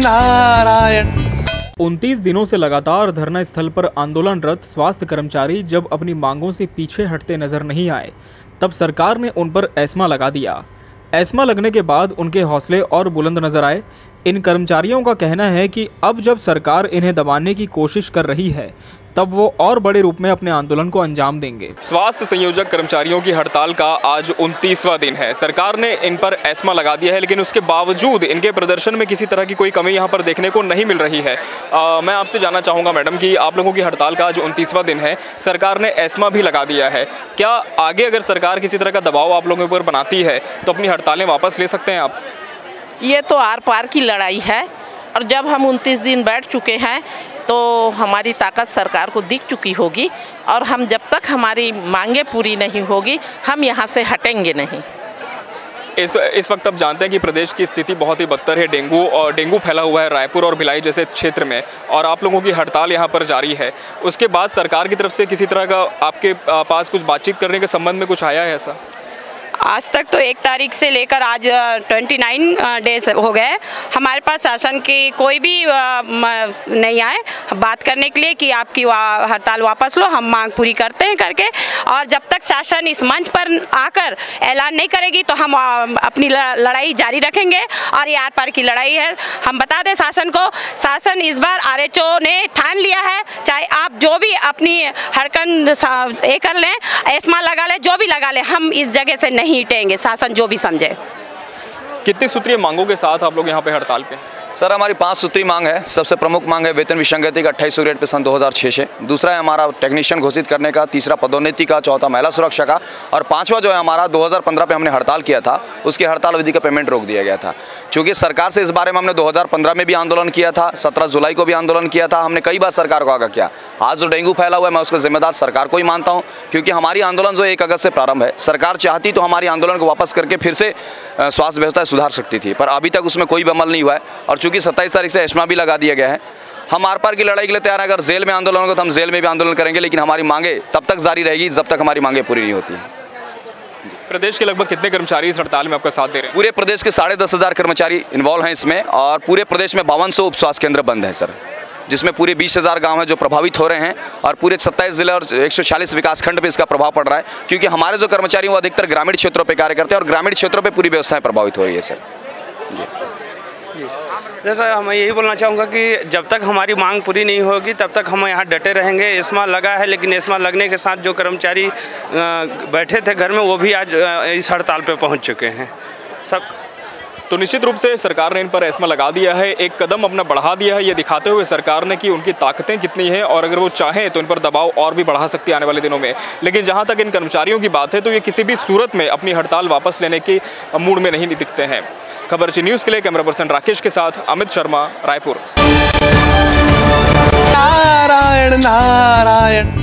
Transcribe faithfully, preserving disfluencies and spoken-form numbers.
नारायण। उनतीस दिनों से लगातार धरना स्थल पर आंदोलनरत स्वास्थ्य कर्मचारी जब अपनी मांगों से पीछे हटते नजर नहीं आए, तब सरकार ने उन पर एस्मा लगा दिया। एस्मा लगने के बाद उनके हौसले और बुलंद नजर आए। इन कर्मचारियों का कहना है कि अब जब सरकार इन्हें दबाने की कोशिश कर रही है, तब वो और बड़े रूप में अपने आंदोलन को अंजाम देंगे। स्वास्थ्य संयोजक कर्मचारियों की हड़ताल का आज उनतीसवां दिन है। सरकार ने इन पर एस्मा लगा दिया है, लेकिन उसके बावजूद इनके प्रदर्शन में किसी तरह की कोई कमी यहाँ पर देखने को नहीं मिल रही है। आ, मैं आपसे जानना चाहूँगा मैडम कि आप लोगों की हड़ताल का आज उनतीसवां दिन है, सरकार ने एस्मा भी लगा दिया है। क्या आगे अगर सरकार किसी तरह का दबाव आप लोगों पर बनाती है तो अपनी हड़तालें वापस ले सकते हैं आप? ये तो आर पार की लड़ाई है, और जब हम उनतीस दिन बैठ चुके हैं तो हमारी ताकत सरकार को दिख चुकी होगी, और हम जब तक हमारी मांगे पूरी नहीं होगी हम यहाँ से हटेंगे नहीं। इस इस वक्त आप जानते हैं कि प्रदेश की स्थिति बहुत ही बदतर है। डेंगू और डेंगू फैला हुआ है रायपुर और भिलाई जैसे क्षेत्र में, और आप लोगों की हड़ताल यहाँ पर जारी है। उसके बाद सरकार की तरफ से किसी तरह का आपके पास कुछ बातचीत करने के संबंध में कुछ आया है ऐसा? आज तक तो एक तारीख से लेकर आज उनतीस डेज हो गए, हमारे पास शासन की कोई भी नहीं आए बात करने के लिए कि आपकी हड़ताल वापस लो, हम मांग पूरी करते हैं करके। और जब तक शासन इस मंच पर आकर ऐलान नहीं करेगी तो हम अपनी लड़ाई जारी रखेंगे। और ये आर पार की लड़ाई है। हम बता दें शासन को, शासन इस बार आर एच ओ ने ठान लिया है, चाहे आप जो भी अपनी हरकन ये कर लें, एस्मा लगा लें, जो भी लगा लें, हम इस जगह से नहीं हिटेंगे, शासन जो भी समझे। कितनी सूत्रीय मांगों के साथ आप लोग यहाँ पे हड़ताल पे? सर हमारी पांच सूत्री मांग है। सबसे प्रमुख मांग है वेतन विसंगति का अट्ठाईस सौ ग्रेड पे सन दो हज़ार छह से, दूसरा है हमारा टेक्नीशियन घोषित करने का, तीसरा पदोन्नति का, चौथा महिला सुरक्षा का, और पांचवा जो है हमारा दो हज़ार पंद्रह पे हमने हड़ताल किया था, उसकी हड़ताल अवधि का पेमेंट रोक दिया गया था। क्योंकि सरकार से इस बारे में हमने दो हज़ार पंद्रह में भी आंदोलन किया था, सत्रह जुलाई को भी आंदोलन किया था, हमने कई बार सरकार को आगाह किया। आज जो डेंगू फैला हुआ है मैं उसका जिम्मेदार सरकार को ही मानता हूँ, क्योंकि हमारी आंदोलन जो एक अगस्त से प्रारंभ है, सरकार चाहती तो हमारी आंदोलन को वापस करके फिर से स्वास्थ्य व्यवस्था सुधार सकती थी, पर अभी तक उसमें कोई भी अमल नहीं हुआ है। और चूंकि सत्ताईस तारीख से एस्मा भी लगा दिया गया है, हम आर पार की लड़ाई के लिए तैयार हैं। अगर जेल में आंदोलन होगा तो हम जेल में भी आंदोलन करेंगे, लेकिन हमारी मांगे तब तक जारी रहेगी जब तक हमारी मांगे पूरी नहीं होती हैं। प्रदेश के लगभग कितने कर्मचारी इस हड़ताल में आपका साथ दे रहे हैं? पूरे प्रदेश के साढ़े दस हज़ार कर्मचारी इन्वॉल्व हैं इसमें, और पूरे प्रदेश में बावन सौ उप स्वास्थ्य केंद्र बंद है सर, जिसमें पूरे बीस हज़ार गाँव हैं जो प्रभावित हो रहे हैं, और पूरे सत्ताईस जिले और एक सौ चालीस विकास खंड पे इसका प्रभाव पड़ रहा है। क्योंकि हमारे जो कर्मचारी हैं वो अधिकतर ग्रामीण क्षेत्रों पर कार्य करते हैं, और ग्रामीण क्षेत्रों पर पूरी व्यवस्थाएं प्रभावित हो रही है सर। जी जी जैसा मैं यही बोलना चाहूँगा कि जब तक हमारी मांग पूरी नहीं होगी तब तक हम यहाँ डटे रहेंगे। एस्मा लगा है, लेकिन एस्मा लगने के साथ जो कर्मचारी बैठे थे घर में वो भी आज इस हड़ताल पे पहुँच चुके हैं सब। तो निश्चित रूप से सरकार ने इन पर एस्मा लगा दिया है, एक कदम अपना बढ़ा दिया है, ये दिखाते हुए सरकार ने कि उनकी ताकतें कितनी हैं, और अगर वो चाहें तो इन पर दबाव और भी बढ़ा सकती है आने वाले दिनों में। लेकिन जहां तक इन कर्मचारियों की बात है तो ये किसी भी सूरत में अपनी हड़ताल वापस लेने के मूड में नहीं दिखते हैं। खबरची न्यूज़ के लिए कैमरा पर्सन राकेश के साथ अमित शर्मा, रायपुर। नारायण नारायण।